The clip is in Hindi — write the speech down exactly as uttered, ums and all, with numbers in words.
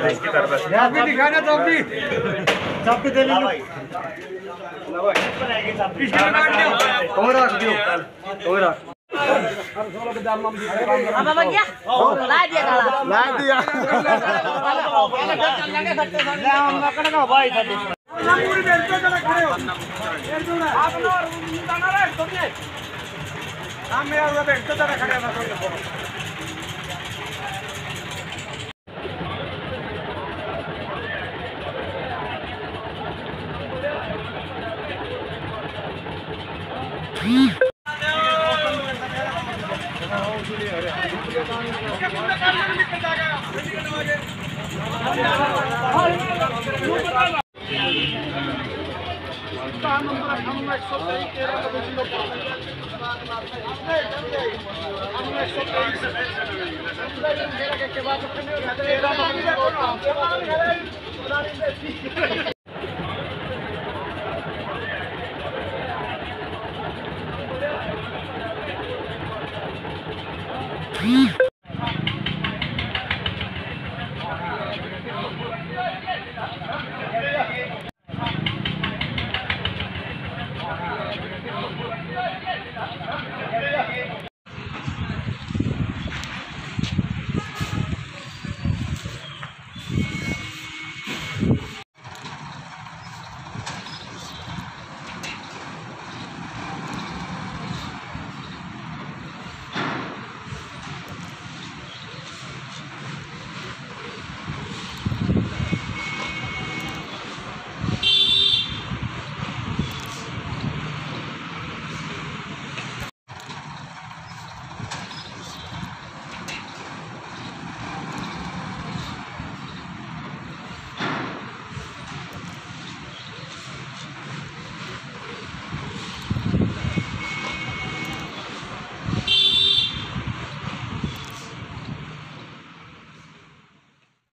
इसकी तरफ चाबी दिखा दे चाबी चाबी दे लो इसके काट दो और रख दियो और रख अब भैया ला दिया काला ला दिया ले हम लकड़ का भाई था पूरी बेंचो जरा खड़े हो आप लोग जाना रे तुमने हां मेरा वो बेंचो जरा खड़े हो